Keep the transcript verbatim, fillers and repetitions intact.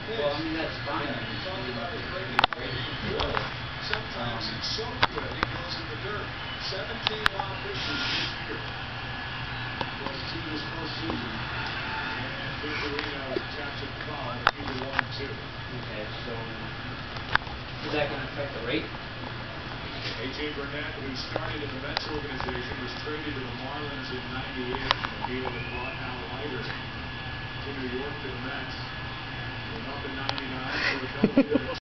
pitch. Well, I mean, that's fine. Yeah, you talked about it great. Sometimes it's so good it goes in the dirt. seventeen wild pitches this year. Was two his first season. And Victorino taps it foul. Either one, two. Okay, so is that going to affect the rate? A J Burnett, who started in the Mets organization, was traded to the Marlins in ninety-eight in a deal that brought Al Leiter to New York to the Mets. Came up in ninety-nine for a couple years.